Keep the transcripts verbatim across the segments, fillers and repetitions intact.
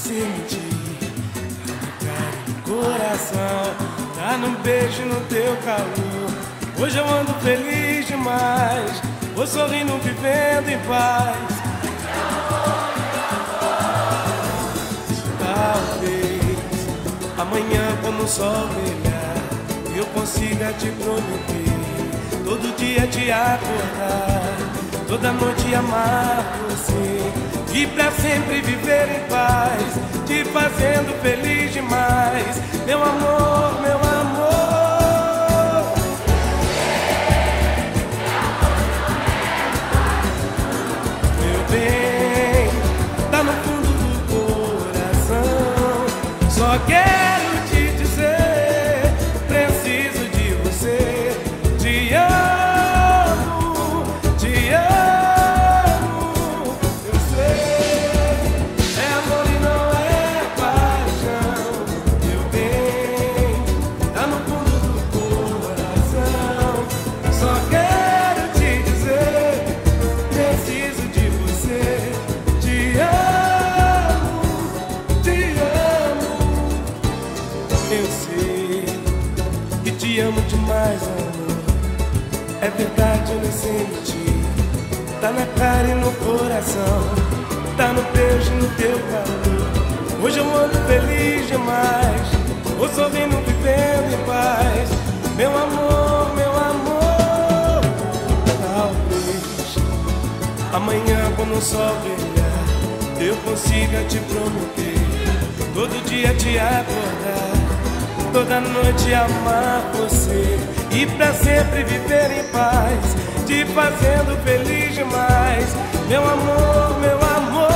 você mentir. Tá no coração, tá no beijo, no teu calor. Hoje eu ando feliz demais, vou sorrindo, vivendo em paz. Talvez amanhã, quando o sol brilhar, eu consiga te prometer todo dia te acordar, toda noite amar você e pra sempre viver em paz, te fazendo feliz demais, meu amor, meu amor. Meu bem, tá no fundo do coração, só quero te dizer, preciso de você, te amo, te amo. Eu sei, é amor e não é paixão. Meu bem, tá no fundo do coração, só quero te dizer, preciso de você, te amo, te amo. Eu sei que te amo demais, amor. É verdade, eu não sei mentir. Tá na cara e no coração, tá no beijo, no teu calor. Hoje eu ando feliz demais, vou sorrindo, vivendo em paz. Meu amor, meu amor. Talvez amanhã, quando o sol brilhar, eu consiga te prometer todo dia te acordar, toda noite amar você e pra sempre viver em paz, te fazendo feliz demais, meu amor, meu amor.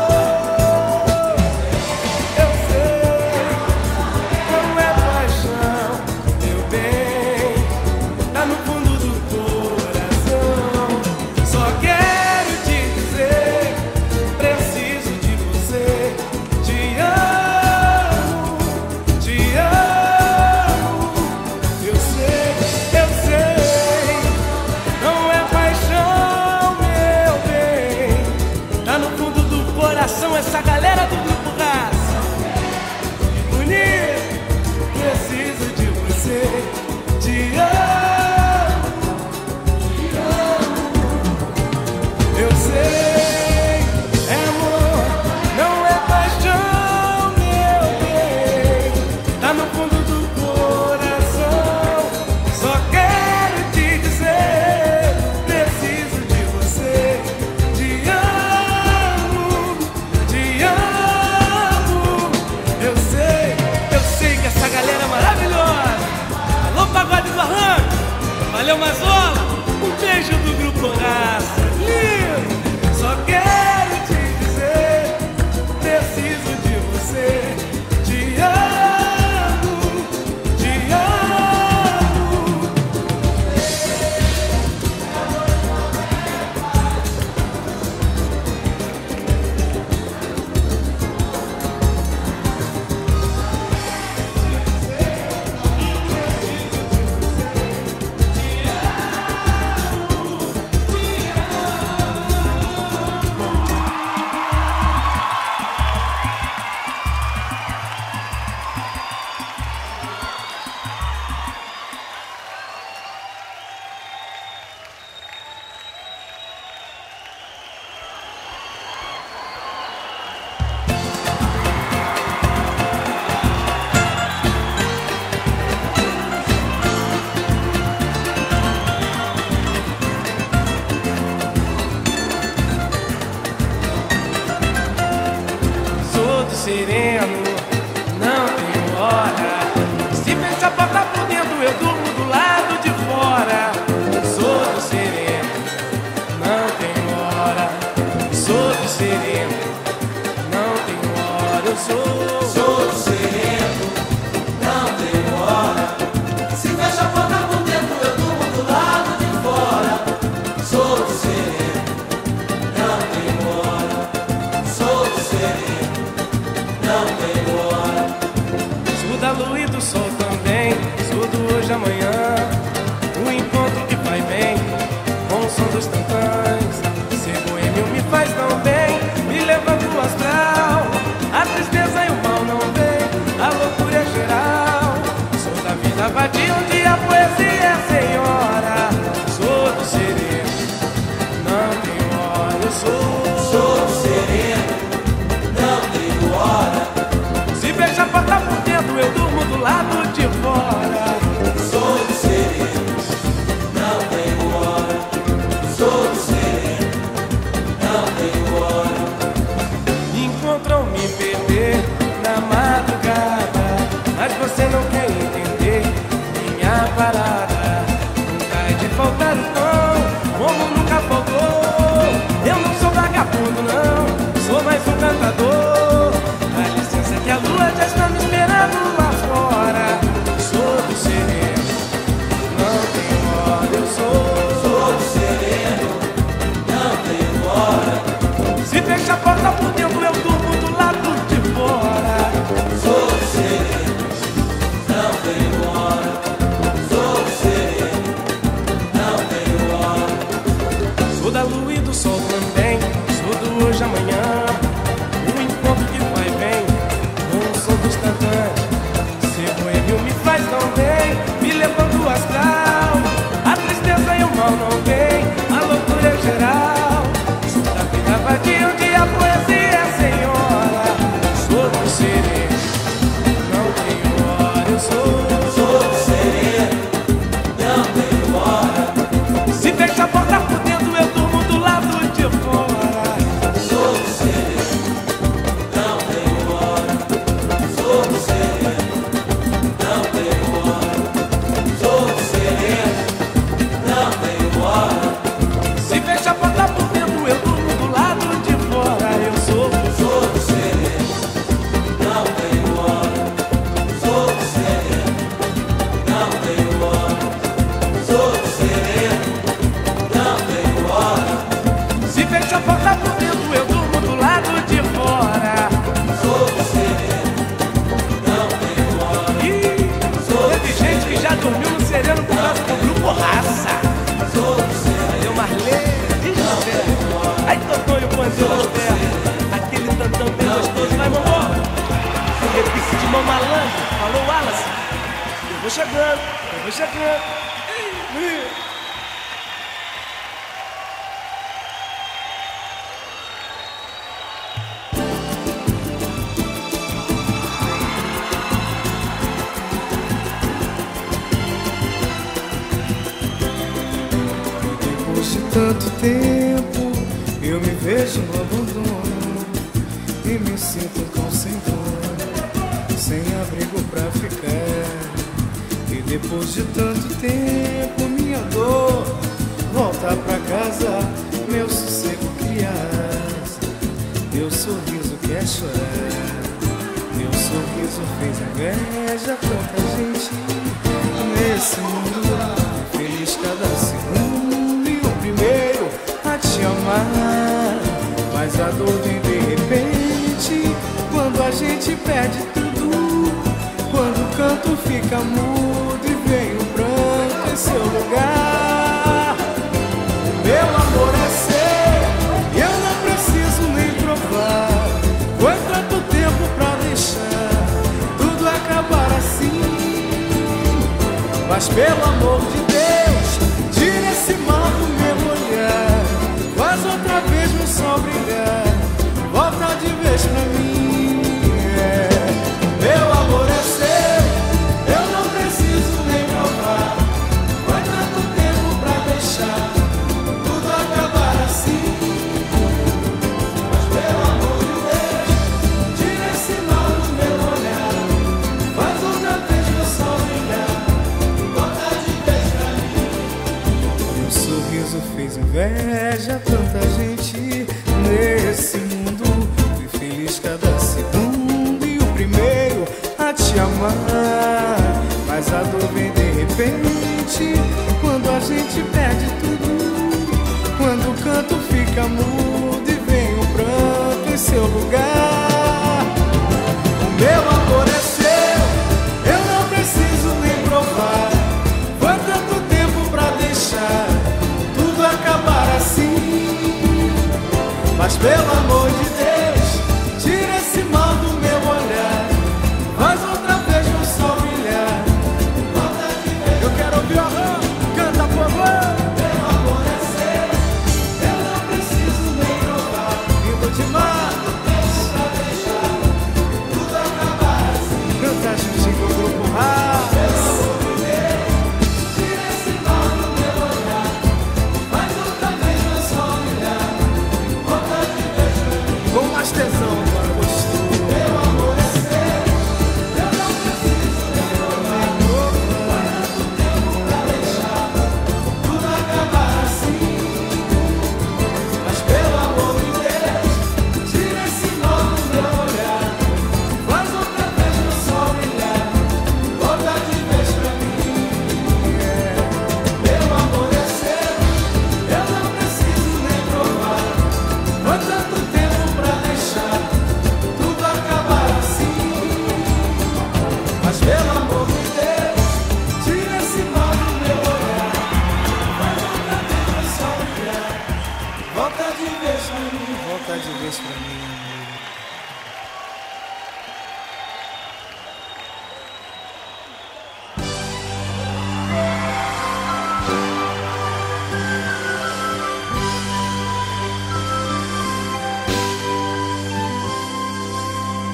Eu sei, não é paixão, meu bem, tá no fundo do coração, só quero te dizer, preciso de você, te amo, te amo. Eu sei, eu sei, não é paixão, meu bem, tá no fundo do coração essa galera do Grupo Raça. Que bonito, preciso de você, te amo, te amo. Eu sei, é amor, não é paixão, meu bem, tá no fundo do coração, só quero te dizer, preciso de você, te amo, te amo. Eu sei, eu sei que essa galera é maravilhosa. Alô, Pagode do Arranque, valeu, Mazola, um beijo do Grupo Raça, lindo. Só quero te dizer, preciso de você, te amo, te amo. Sou do sereno, não tenho hora. Se fecha a porta por dentro, eu durmo do lado de fora. Sou do sereno, não tenho hora. Sou do sereno, não tenho hora. Eu sou, Sou do sereno, não tenho hora. Se fecha a porta por dentro, eu durmo do lado de fora. Sou do sereno, não tenho hora. Sou do sereno, não tenho hora. sou da lua e do sol também. Sou do hoje e amanhã, o encontro que faz bem, com o som dos tantãs. Ser boêmio me faz tão bem, me levanta o astral, a tristeza me perder na madrugada, mas você não quer entender minha parada. Nunca é de faltar o tom, como nunca faltou. Eu não sou vagabundo não, sou mais um cantador. Dá licença que a lua já está me esperando lá fora. Sou do sereno, não tenho hora, eu sou. Sou do sereno, não tenho hora. Se fecha a porta por dentro, eu durmo do lado de fora. Sou do sereno, não tenho hora. Sou do sereno, não tenho hora. Sou da lua e do sol também, sou do hoje amanhã. O encontro que vai e vem, não sou dos tantãs. Ser boêmio me faz tão bem, me levando o astral. A tristeza e o mal não vem, a loucura é geral. Sou da vida vadia onde a poesia é senhora. Sou do sereno, não tenho hora, eu sou. Sou do sereno, não tenho hora. Se fecha a porta por dentro, eu durmo do lado de fora. Sou do sereno, não tenho hora. Sou do sereno, não tenho hora. Sou do sereno, não tenho hora. Se fecha a porta por dentro, eu durmo do lado de fora. Eu sou. Sou do sereno, não tenho hora. Sou do sereno, não tenho hora. Sou do sereno, não tenho hora. Se fecha a porta por dentro, eu durmo do lado de fora. Sou do sereno, não tenho hora. Ih, teve gente que já dormiu no sereno por causa do grupo Raça. Sou do sereno, Aí o Marley, desespero. Aí tocou o pandeiro aos pés. Aquele tantão bem gostoso, vai, mamô. Repique de mão malandro. Falou, Wallace. Eu vou chegando, eu vou chegando. Ih, ih. Depois de tanto tempo, eu me vejo no abandono e me sinto tão sem dono, sem abrigo pra ficar. E depois de tanto tempo, minha dor volta pra casa, meu sossego criança, meu sorriso quer chorar. Meu sorriso fez inveja a tanta gente nesse mundo. Feliz cada segundo e o primeiro a te amar. Mas a dor vem de repente, quando a gente perde tudo. Quando o canto fica mudo e vem o pranto em seu lugar. Meu amor é seu, eu não preciso nem provar. Foi tanto tempo pra deixar tudo acabar assim. Mas pelo amor de Deus, tira esse mal do meu olhar. Faz outra vez meu sol brilhar, volta de vez pra mim. É. Meu amor é seu, eu não preciso nem provar. Foi tanto tempo pra deixar tudo acabar assim. Mas pelo amor de Deus, tira esse mal do meu olhar. Faz outra vez meu sol brilhar, volta de vez pra mim. Meu sorriso fez inveja a tanta gente nesse mundo. Fui feliz cada segundo e o primeiro a te amar. Mas a dor vem de repente, quando a gente perde tudo. Quando o canto fica mudo e vem o pranto em seu lugar. O meu amor é seu, eu não preciso nem provar. Foi tanto tempo pra deixar tudo acabar assim. Mas pelo amor de Deus, tira esse mal do meu olhar. Faz outra vez meu sol brilhar. Eu quero ouvir o arranjo, canta por favor. Meu amor é seu, eu não preciso nem provar. Lindo demais, pra deixar tudo acabar assim. Canta juntinho com o grupo Raça. Pelo amor de Deus, tira esse mal do meu olhar. Faz outra vez meu sol brilhar. Volta de vez pra mim.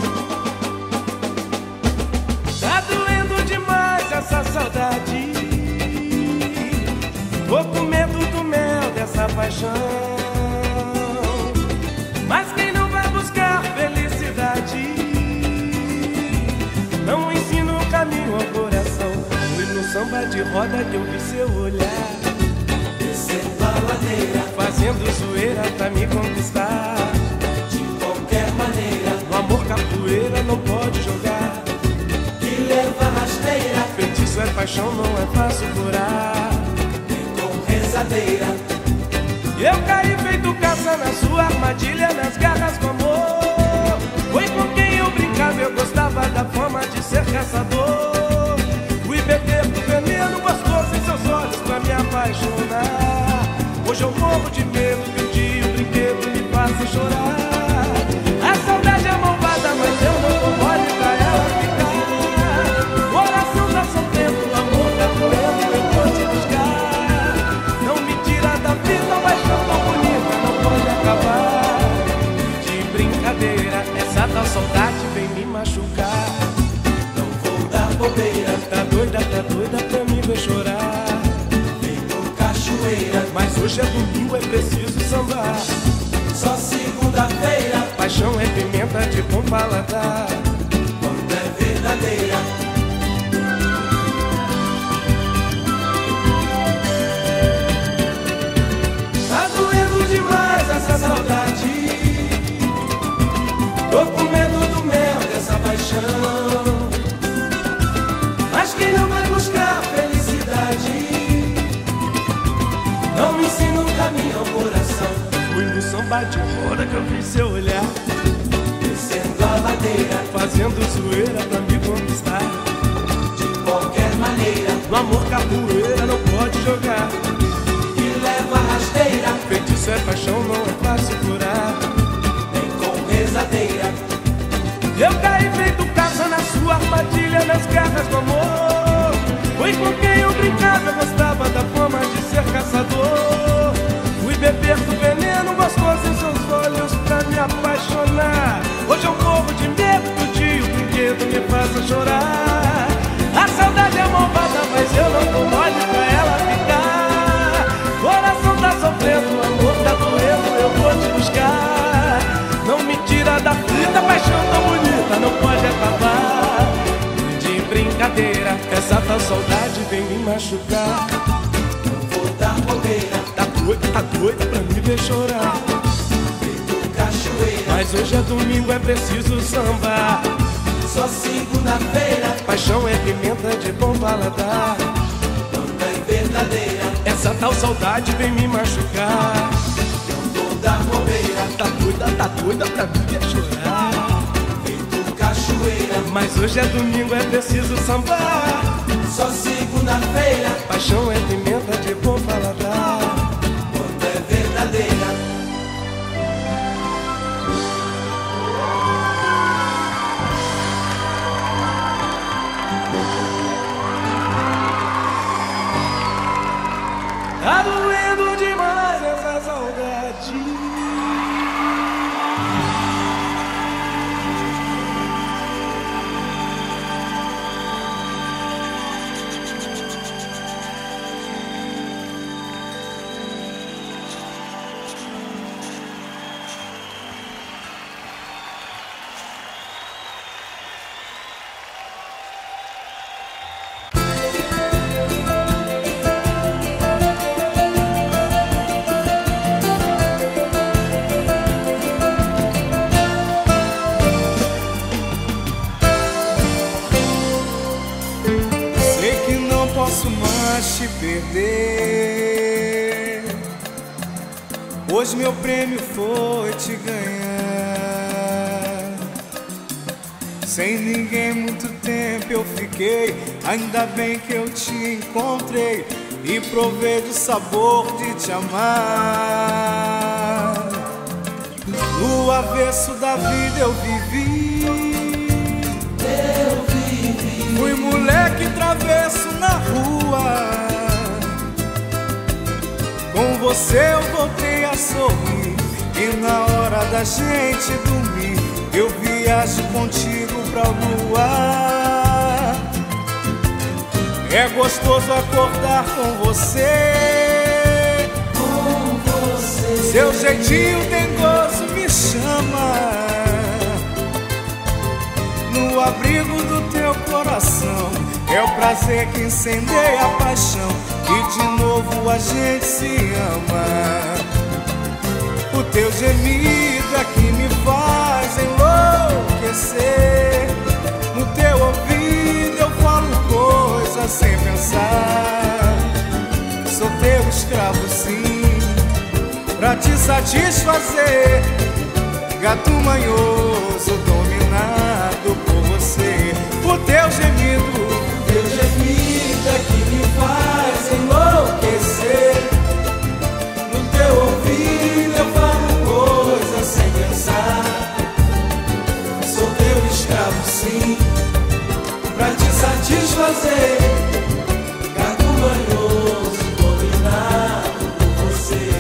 Tá doendo demais essa saudade, tô com medo do mel dessa paixão. Mas quem não vai buscar felicidade não ensina o caminho ao coração. Fui no samba de roda que eu vi seu olhar, descendo a ladeira, fazendo zoeira pra me conquistar. de qualquer maneira, No amor capoeira não pode jogar, que leva rasteira, feitiço é paixão, não é fácil curar. nem com rezadeira. Eu caí feito caça na sua armadilha, nas garras do amor. Foi com quem eu brincava, eu gostava da forma de ser caçador. Fui beber do veneno gostoso em seus olhos pra me apaixonar. Hoje eu morro de medo que um dia o brinquedo me faça chorar. A saudade é malvada, mas eu não dou mole pra ela ficar. O coração tá sofrendo, o amor tá doendo, eu vou te buscar. Não me tira da vida, paixão tão bonita não pode acabar. De brincadeira, essa tal saudade vem me machucar. Não vou dar bobeira, Tá doida, tá doida pra me ver chorar. feito cachoeira, Mas hoje é domingo, é preciso sambar. só segunda-feira, Paixão é pimenta de bom paladar. quando é verdadeira. Tá doendo demais essa saudade, tô com medo do mel dessa paixão. Mas quem não vai buscar felicidade não me ensina o caminho ao coração. Fui no samba de roda que eu vi seu olhar, Descendo a ladeira, fazendo zoeira pra me conquistar. de qualquer maneira, No amor capoeira não pode jogar, que leva rasteira, feitiço é paixão, não é fácil curar. nem com rezadeira. Eu caí feito caça na sua armadilha, nas garras do amor. Foi com quem eu brincava, eu gostava da forma de ser caçador. Fui beber do veneno gostoso em seus olhos pra me apaixonar. Hoje eu morro de medo que o dia o brinquedo me faça chorar. A saudade é malvada, mas eu não dou mole pra ela ficar. Coração tá sofrendo, o amor tá doendo, eu vou te buscar. Não me tira da frita, paixão tão bonita não pode acabar. De brincadeira, essa tal saudade vem me machucar. Não vou dar bobeira, Tá doida, tá doida pra me ver chorar. feito cachoeira, Mas hoje é domingo, é preciso sambar. só segunda-feira, Paixão é pimenta de bom paladar. quando é verdadeira. Essa tal saudade vem me machucar. Não vou dar bobeira, Tá doida, tá doida pra me ver chorar. feito cachoeira, Mas hoje é domingo, é preciso sambar. só segunda-feira, Paixão é pimenta de bom paladar. quando é verdadeira. Tá doendo demais essa saudade. Posso mais te perder. Hoje meu prêmio foi te ganhar. Sem ninguém muito tempo eu fiquei. Ainda bem que eu te encontrei e provei do sabor de te amar. No avesso da vida eu vivi. Eu vivi, Fui moleque travesso na rua. Com você eu voltei a sorrir. E na hora da gente dormir, eu viajo contigo pra lua. É gostoso acordar com você, com você. Seu jeitinho dengoso me chama. No abrigo do teu coração é o prazer que incendeia a paixão, e de novo a gente se ama. O teu gemido é que me faz enlouquecer. No teu ouvido eu falo coisas sem pensar. Sou teu escravo sim, pra te satisfazer. Gato manhoso dominado por você. O teu gemido, o teu gemido é que me faz enlouquecer. No teu ouvido eu falo coisas sem pensar. Sou teu escravo sim, pra te satisfazer. Gato manhoso dominado por você.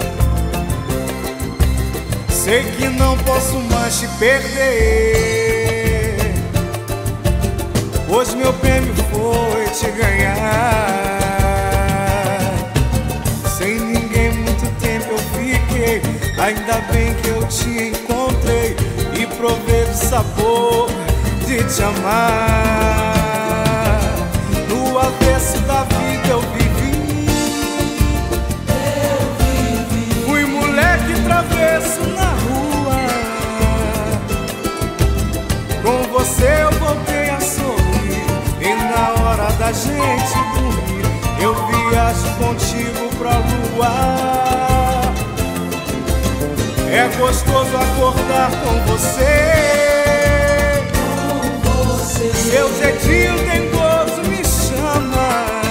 Sei que não posso mais te perder, pois meu prêmio foi te ganhar. Sem ninguém muito tempo eu fiquei, ainda bem que eu te encontrei e provei o sabor de te amar. No avesso da vida eu vivi, eu vivi. Fui moleque travesso na rua. Com você eu voltei a sorrir, e na hora da gente dormir eu viajo contigo pra lua. É gostoso acordar com você, com você. Seu jeitinho dengoso me chama.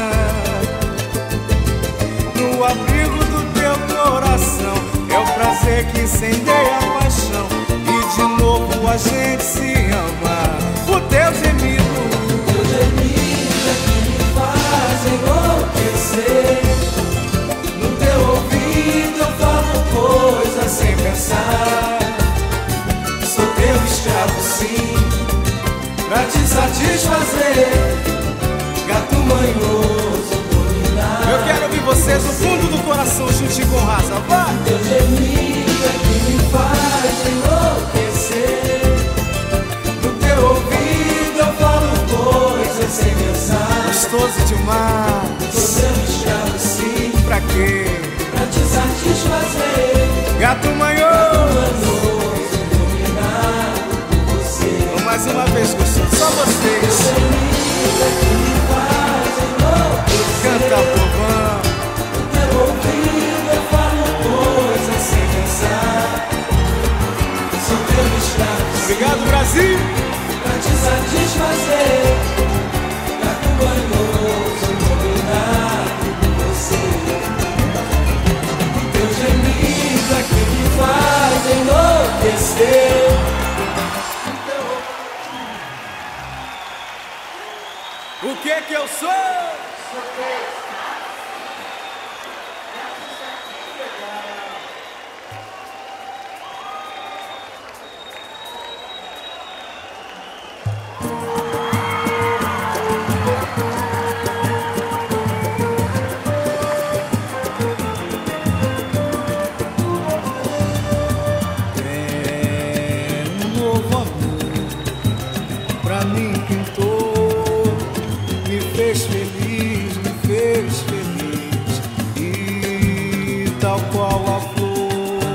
No abrigo do teu coração é o prazer que incendeia a paixão, e de novo a gente se ama. O teu gemido, o teu gemido é que me faz enlouquecer. No teu ouvido eu falo coisas sem pensar. Sou teu escravo sim, pra te satisfazer. Gato manhoso dominado. eu quero ouvir vocês no fundo do coração juntinho com raça. Vai! Teu gemido é que me faz enlouquecer. No teu ouvido eu falo coisas sem pensar. Gostoso demais. Sou teu escravo sim, Pra quê? pra te satisfazer. Gato manhoso. Manhoso dominado por você. Mais uma vez, gostoso. Só vocês. Teu gemido é que me faz enlouquecer. Canta, povão. No teu ouvido eu falo coisas sem pensar. Sou teu escravo sim, Obrigado, Brasil. pra te satisfazer. Gato manhoso dominado por você. Teu gemido é que me faz enlouquecer. O que que eu sou? É um novo amor, pra mim pintou, me fez feliz, me fez feliz. E tal qual a flor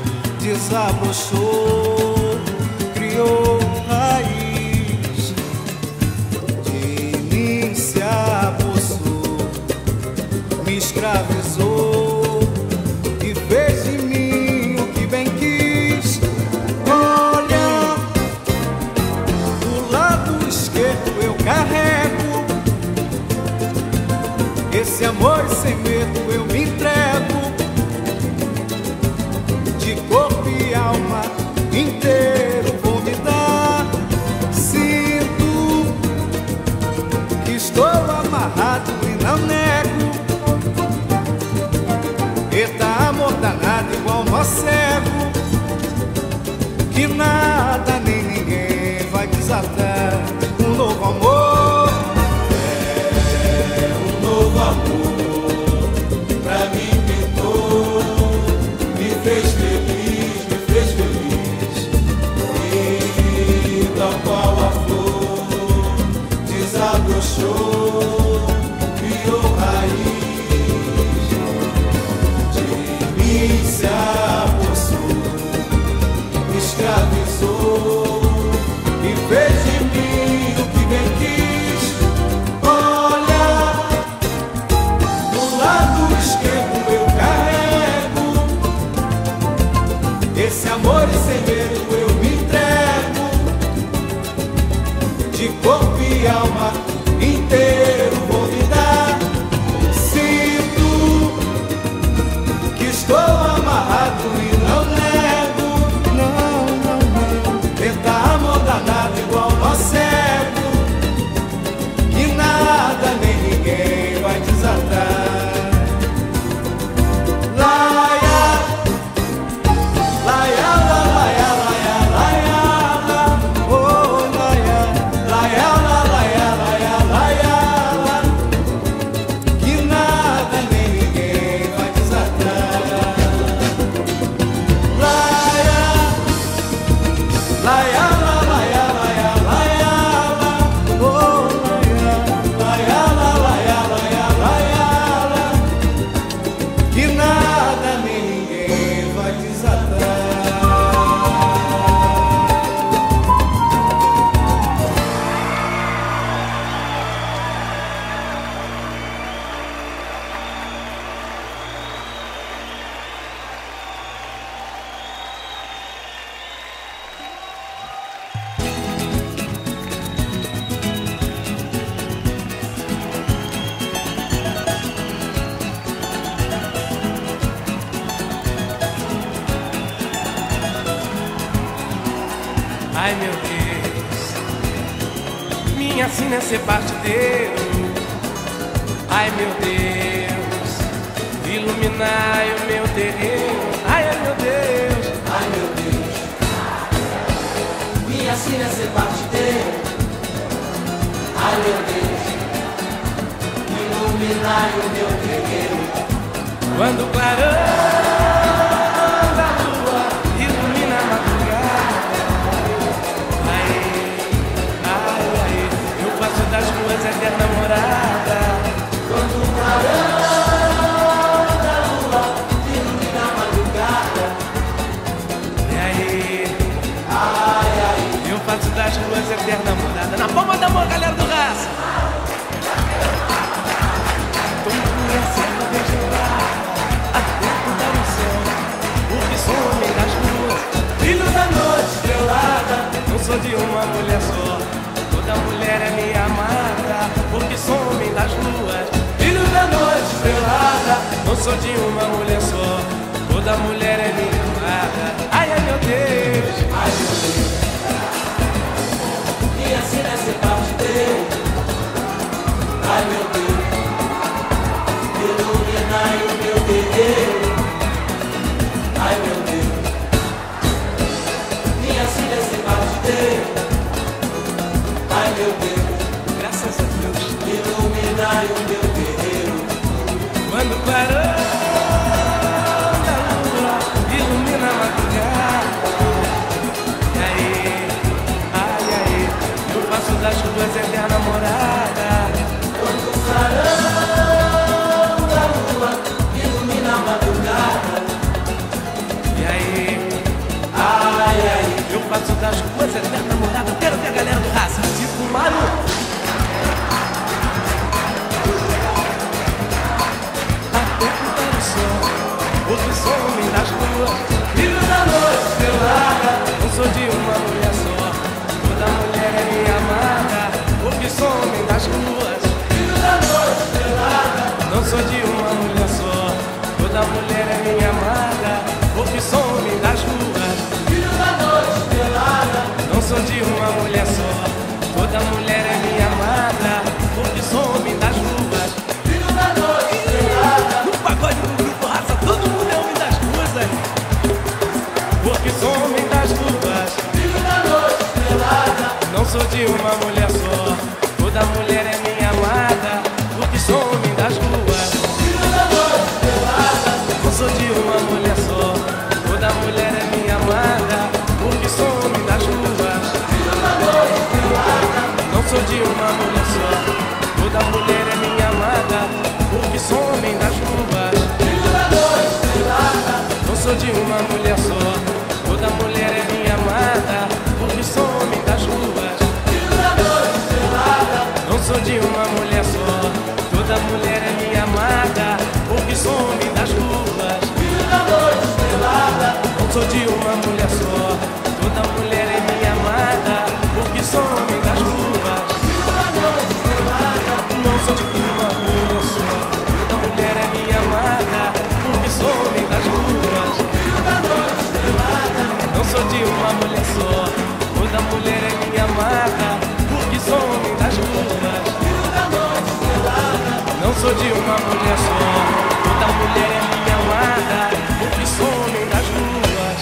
desabrochou, criou raiz, de mim se apossou, me escravizou e fez de mim o que bem quis. Olha, do lado esquerdo eu carrego esse amor sem medo, eu me entrego de corpo e alma inteiro, vou me dar. Sinto que estou amarrado e não nego. Eita, amor danado igual nó cego, que nada desatar um novo amor. É um novo amor, pra mim pintou, me fez feliz, me fez feliz. E tal qual a flor desabrochou, criou raiz, de mim se apossou, me escravizou e fez de mim o que bem quis. Olha, do lado esquerdo eu carrego esse amor e sem medo eu me entrego, de corpo e alma inteiro vou me dar. Sinto que estou amarrado e não nego. Não, não, não. Tentar amor danado igual nó cego, que nada nem ninguém vai desatar. Laia, laia, laia, laia, laia, laia, Oh, laia, laia, laia, laia, laia, que nada nem ninguém vai desatar. Laia, laia, laia, laia, laia, oh, laia, laia, laia, laia, laia, que nada nem ninguém vai desatar. Ai meu Deus, minha sina é ser partideiro. Ai meu Deus, iluminai o meu terreiro. Ai meu Deus, Ai meu Deus, minha sina é ser partideiro. Ai meu Deus, iluminai o meu terreiro. quando o clarão da lua ilumina a madrugada. Ai, ai, ai, eu faço das ruas eterna morada. Quando o clarão da lua ilumina a madrugada. E aí, Ai, ai, eu faço das ruas eterna morada. Na palma da mão, galera do Raça. Todo mundo é certo desde lá, até dar no céu. Porque sou homem das ruas, filho da noite estrelada. não sou de uma mulher só. Toda mulher é minha amada. Porque sou homem das ruas, Filho da noite estrelada. não sou de uma mulher só. Toda mulher é minha amada. Ai, ai, meu Deus. Ai meu Deus, minha sina é ser partideiro. Ai meu Deus, iluminai o meu terreiro. Ai meu Deus, minha sina é ser partideiro. Ai meu Deus, Graças a Deus. iluminai o meu terreiro. Quando o clarão da lua ilumina a madrugada. E aí, ai, ai, eu faço das ruas eterna morada. Quando o clarão da lua ilumina a madrugada. E aí, Ai, ai, eu faço das ruas eterna morada. Eu quero ver a galera do Raça, tipo Maru. Até pintar o sol, porque sou homem das ruas. filho da noite estrelada. Não sou de uma mulher só. Toda mulher é minha amada. Porque sou homem das ruas. Filho da noite estrelada. Não sou de uma mulher só. Toda mulher é minha amada. Porque sou homem das ruas. Filho da noite estrelada. Não sou de uma mulher só. Toda mulher é minha amada. Porque sou homem das ruas. Filho da noite estrelada. No pagode do grupo Raça, todo mundo é homem das ruas aí. Porque sou homem das ruas. Filho da noite estrelada. Não sou de uma mulher só, toda mulher é minha amada, porque sou homem das ruas. Não sou de uma mulher só, toda mulher é minha amada, porque sou homem das ruas. Não sou de uma mulher só, toda mulher é minha amada, porque sou homem das ruas. Não sou de uma mulher só, toda mulher é minha amada, porque sou homem das ruas. Não sou de uma mulher só, toda mulher é minha amada, porque sou homem das ruas. Não sou de uma mulher só, toda mulher é minha amada, porque sou homem das ruas. Não sou de uma mulher só, toda mulher é minha amada, porque sou homem das ruas. Não sou de uma mulher só, toda mulher é minha amada, porque sou homem das ruas. Não sou de uma mulher só, toda mulher é minha amada, porque sou homem das ruas.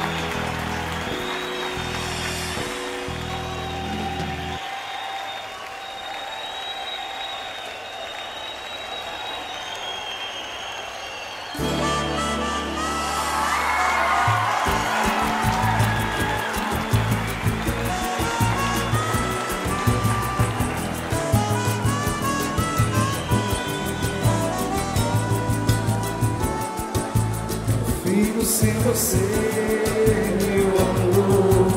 Vivo sem você, meu amor,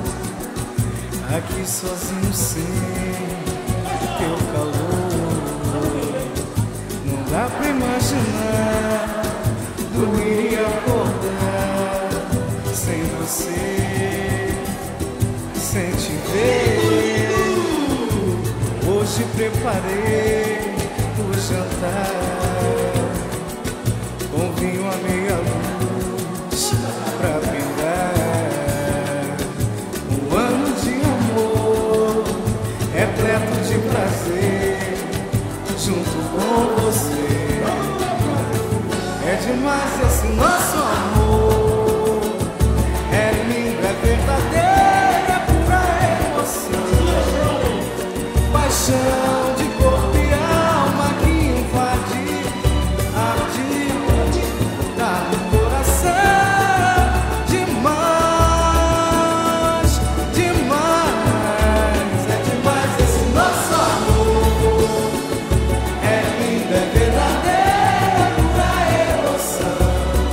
aqui sozinho sem teu calor. Não dá pra imaginar dormir e acordar sem você, sem te ver. Hoje preparei o jantar com vinho a meia luz pra brindar. Um ano de amor repleto de prazer junto com você. É demais esse nosso amor, é lindo, é verdadeiro, é pura emoção, paixão de corpo e alma que invade, arde, tá no coração. Demais, demais, é demais esse nosso amor. É lindo, é verdadeiro, é pura emoção,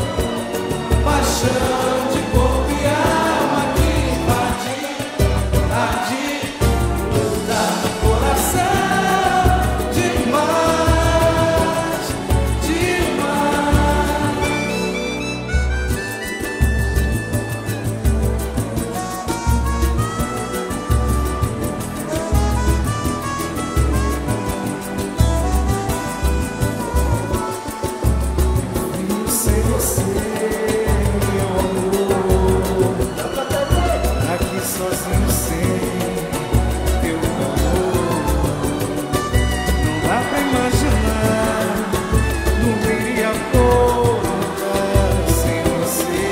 paixão de corpo e alma que invade, arde, tá no coração. Demais, demais. Vivo sem você, meu amor, aqui sozinho sem teu calor. Não dá pra imaginar dormir e acordar sem você,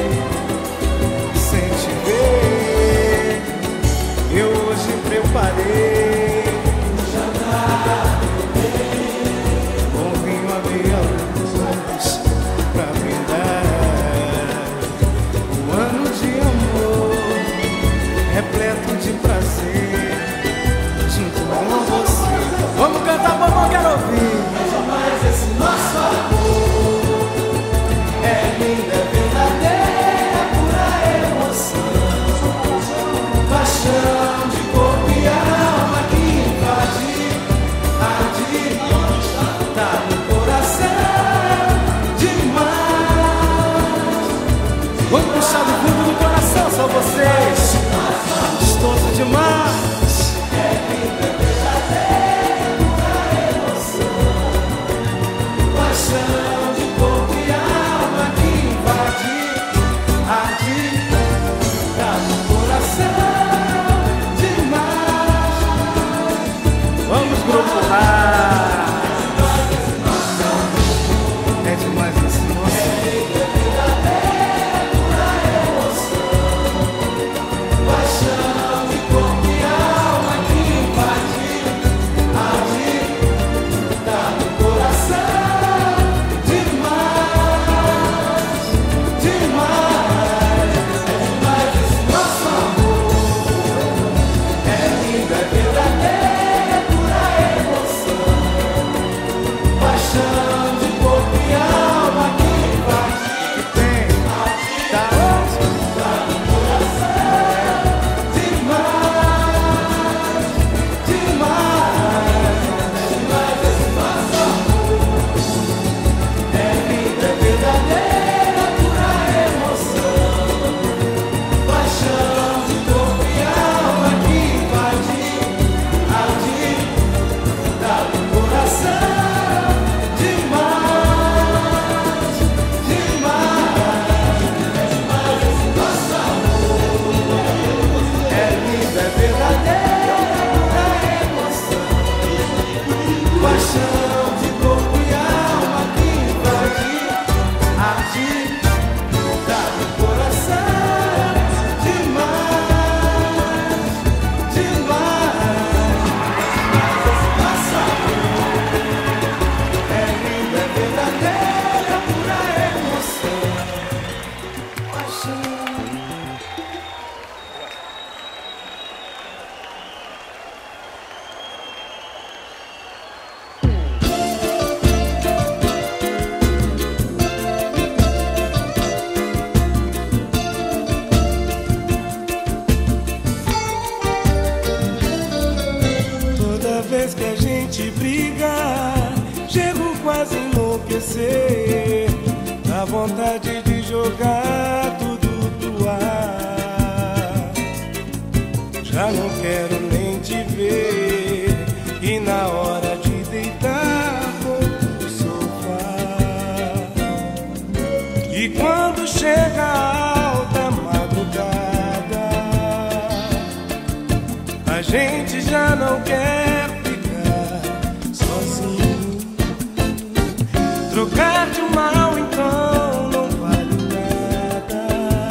sem te ver. Eu hoje preparei um jantar com vinho a meia luz pra brindar. Um ano de amor repleto de prazer junto com você. Vamos cantar, vamos, quero ouvir. Mas esse nosso amor é lindo, é verdadeiro, é pura emoção, paixão de corpo e alma que invade, arde, tá no coração. Demais. Vamos puxar do fundo do coração, só vocês. Gostoso demais. É lindo, é verdadeiro, pura emoção, paixão de corpo e alma que invade, arde, tá no coração. Demais. Vamos, grupo A. É demais esse nosso. Paixão de corpo e vez que a gente briga, chego quase a enlouquecer. Dá vontade de jogar tudo pro ar. Já não quero nem te ver, e na hora de deitar vou pro sofá. E quando chega a alta madrugada, a gente já não quer ficar sozinho. Trocar de mal então não vale nada.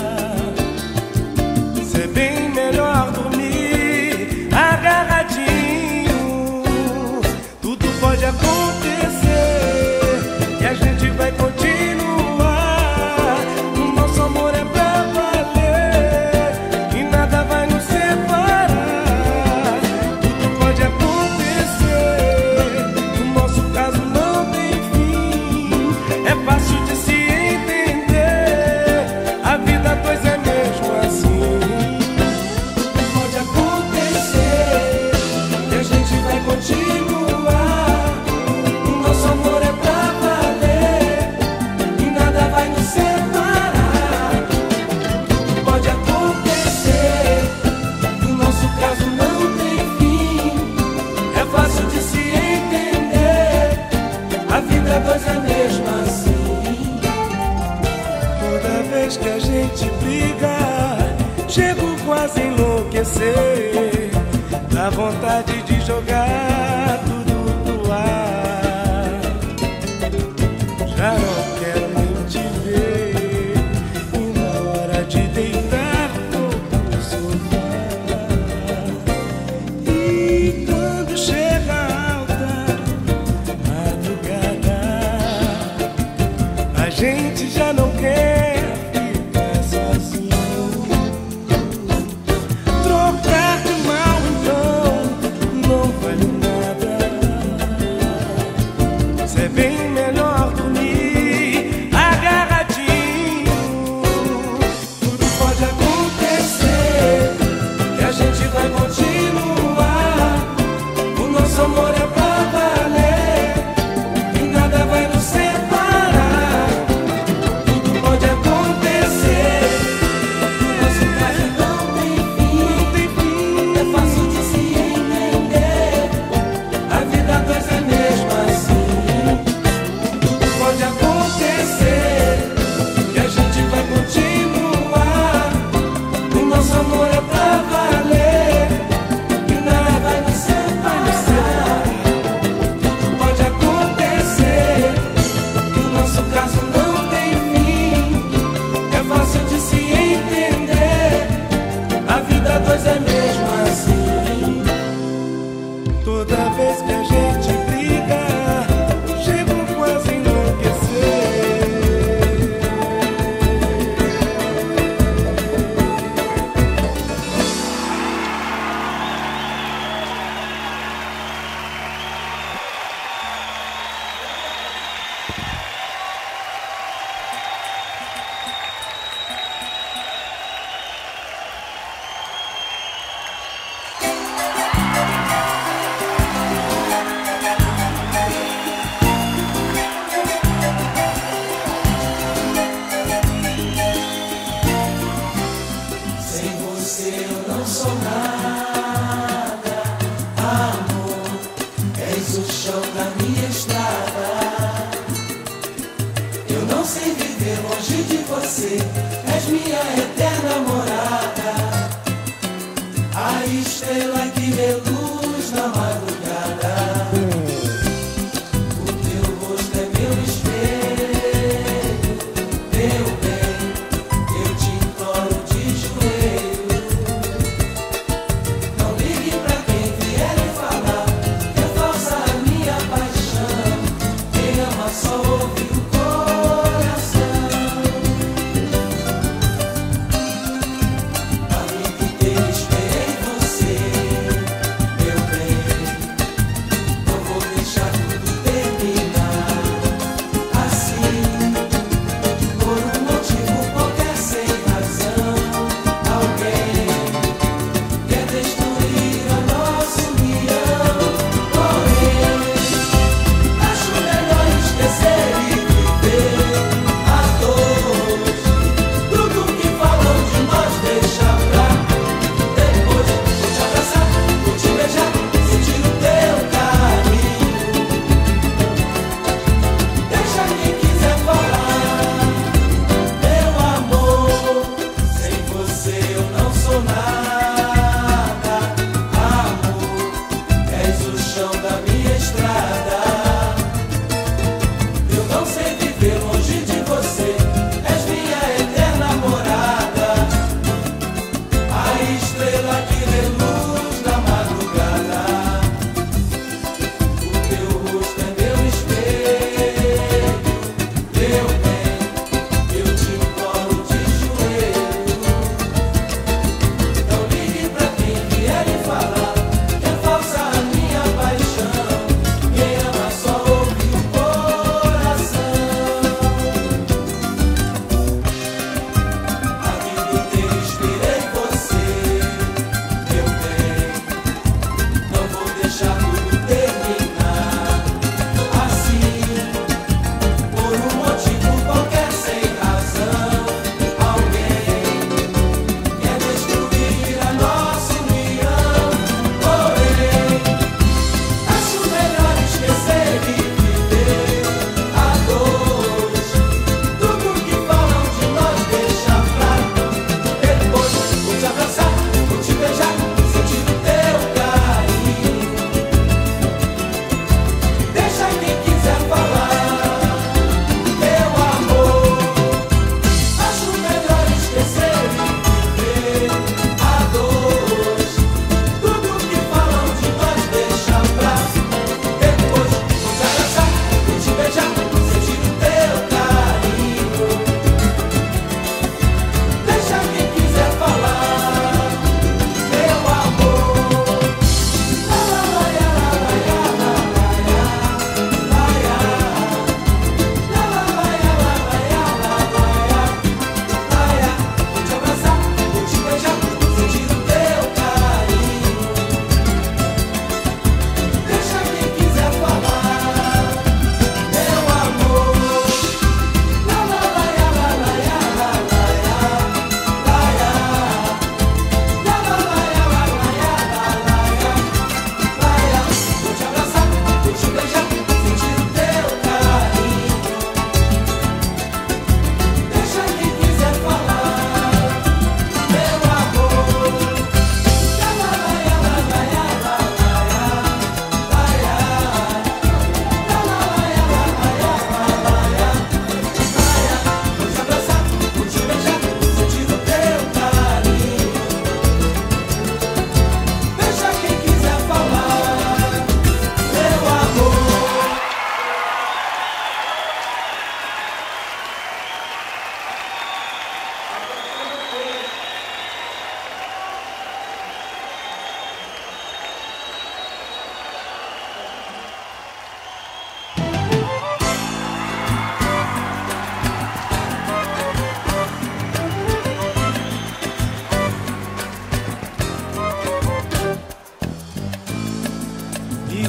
Cê é bem melhor dormir agarradinho. Tudo pode acontecer e a gente vai continuar. O nosso amor é pra valer e nada vai nos separar. Tudo pode acontecer, o nosso caso não tem fim. É fácil de se entender, a vida dois é mesmo assim. Pode acontecer e a gente vai continuar. O nosso amor é pra valer e nada vai nos separar. Pode acontecer, o nosso caso não tem fim. É fácil de se entender, a vida dois é mesmo assim. Toda vez que a gente briga, chego quase a enlouquecer. Dá vontade de jogar tudo pro ar. Já não quero nem te ver, e na hora de deitar vou pro sofá. E quando chega a alta madrugada, a gente já não quer ficar sozinho. Trocar de mal então não vale nada.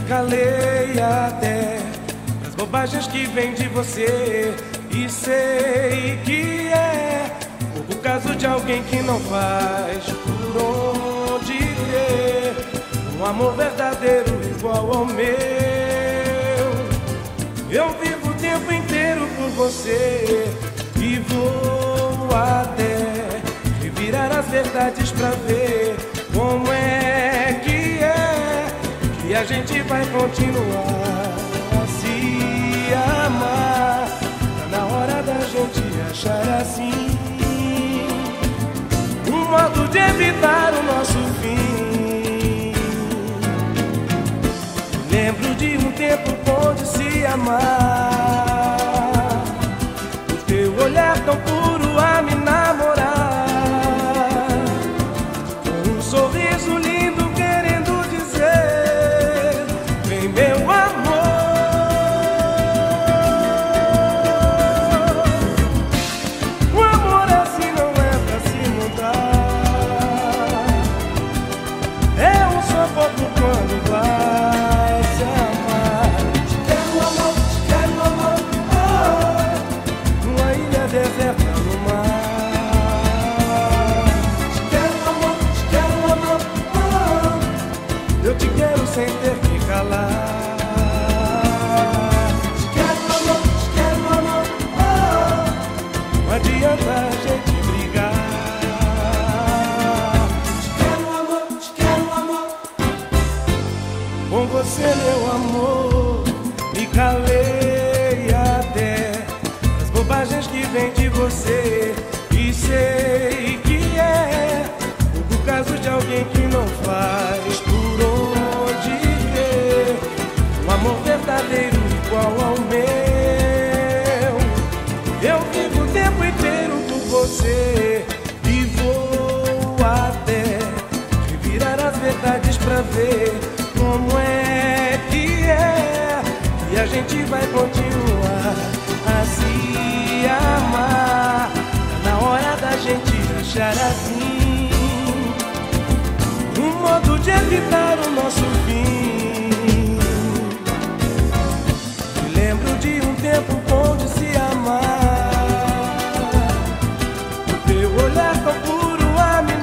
calei até as bobagens que vêm de você. E sei que é o caso de alguém que não faz por onde crer um amor verdadeiro igual ao meu. Eu vivo o tempo inteiro por você e vou até revirar as verdades pra ver como é que é que a gente vai continuar a se amar. Tá na hora da gente achar assim um modo de evitar o nosso fim. Lembro de um tempo bom de se amar, o teu olhar tão puro a me namorar, com um sorriso lindo querendo dizer: vem meu amor. O amor assim não é pra se mudar, é um só pouco quando vai se amar. Te quero amor, te quero amor, oh. Numa ilha deserta no mar. Te quero amor, te quero amor, oh. Eu te quero sem ter que calar. Te quero amor, te quero amor, oh. Não adianta a gente brigar. Te quero amor, te quero amor. Com você, meu amor, me calei até as bobagens que vêm de você. E sei que é o caso de alguém que não faz por onde ver um amor verdadeiro igual ao meu. Eu vivo o tempo inteiro por você e vou até revirar as verdades pra ver como é que é e a gente vai continuar a se amar. Tá na hora da gente achar assim um modo de evitar o nosso fim. Me lembro de um tempo bom de se amar, o teu olhar tão puro a me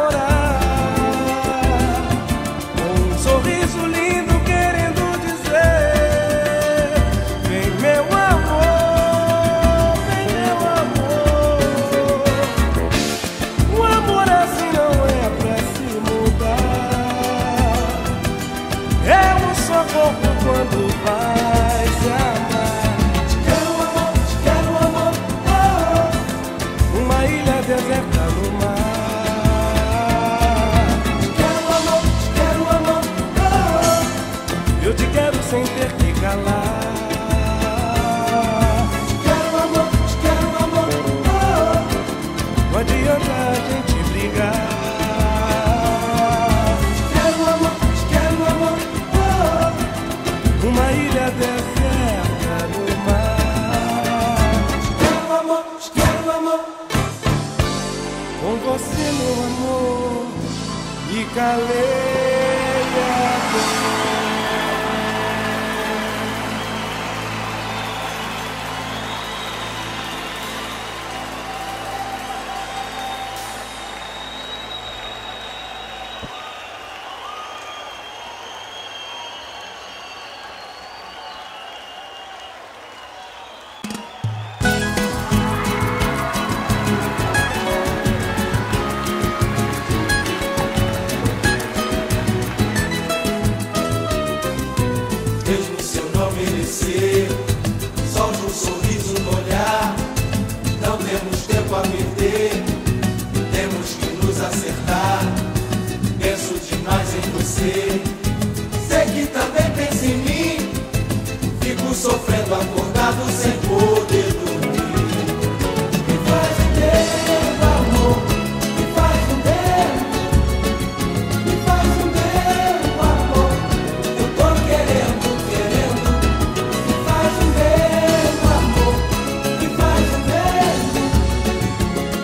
namorar, com um sorriso lindo querendo dizer: vem meu amor, vem meu amor. O amor assim não é pra se mudar, é um só corpo quando vai se amar. Te quero amor, te quero amor, oh. Uma ilha deserta no mar. Te quero amor, te quero amor, oh. Eu te quero sem ter que calar. Te quero amor, te quero amor, oh. Não adianta a gente brigar. Te quero amor, te quero amor, oh. Uma ilha deserta no mar. Te quero amor, te quero amor. Com você, meu amor, me calei até. Mesmo se eu não merecer, só de um sorriso no olhar. Não temos tempo a perder, temos que nos acertar. Penso demais em você, sei que também pensa em mim. Fico sofrendo acordado sem poder dormir. Me faz um dedo, amor, me faz um dedo. Me faz um dedo, amor, eu tô querendo, querendo. Me faz um dedo, amor, me faz um dedo.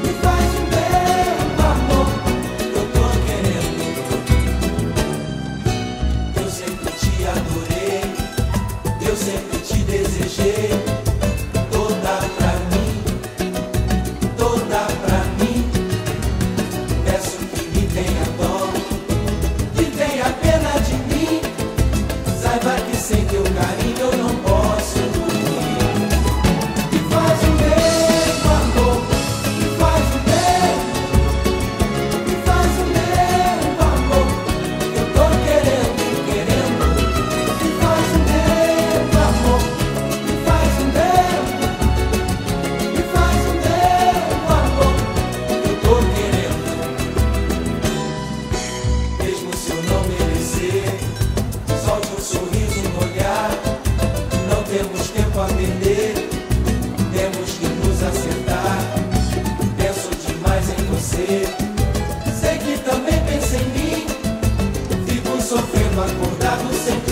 acordado sem